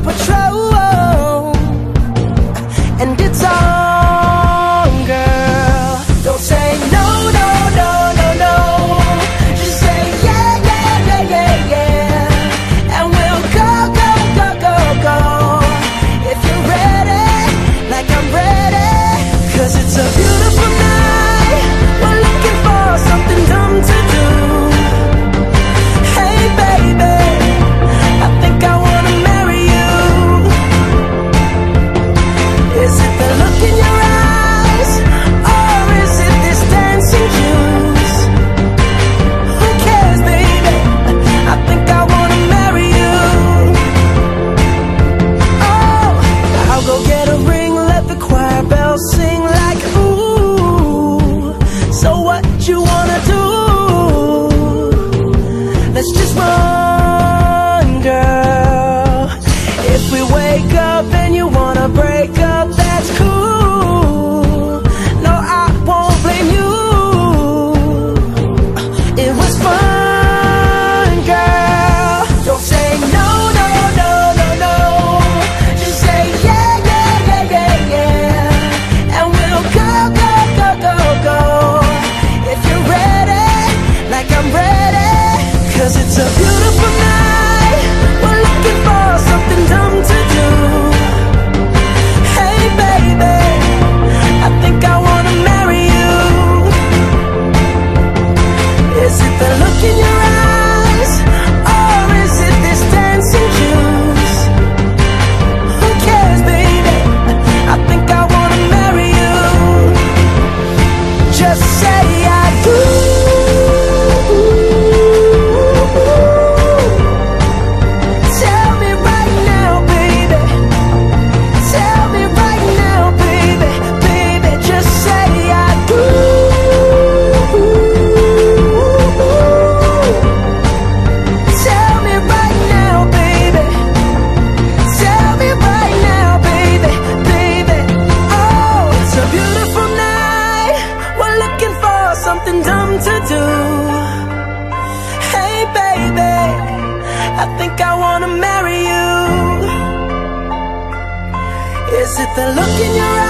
Patrol, and it's on, girl. Don't say no, no, no, no, no. Just say yeah, yeah, yeah, yeah, yeah. And we'll go, go, go, go, go. If you're ready, like I'm ready. 'Cause it's a beautiful night. We're looking for something dumb to do. Hey baby, I think I wanna marry you. Is it the look in your eyes, or is it this dancing juice? Who cares, baby? I think I wanna marry you. Oh, I'll go get a ring, let the choir bells sing like ooh. So what you wanna do? Let's just run, girl. If we wake up and you wanna break up, that's cool. No, I won't blame you. It was fun, girl. Don't say no, no, no, no, no. Just say yeah, yeah, yeah, yeah, yeah. And we'll go, go, go, go, go. If you're ready, like I'm ready. 'Cause it's a beautiful night. We're looking for something dumb to do. Hey baby, I think I wanna marry you. Is it the look in your eyes, or is it this dancing juice? Who cares, baby? I think I wanna marry you. Just say I do. Tell me right now, baby. Tell me right now, baby. Baby, just say I do. Tell me right now, baby. Tell me right now, baby. Baby, oh, it's a beautiful night. We're looking for something dumb to do. Hey baby, I think I wanna marry you. Is it the look in your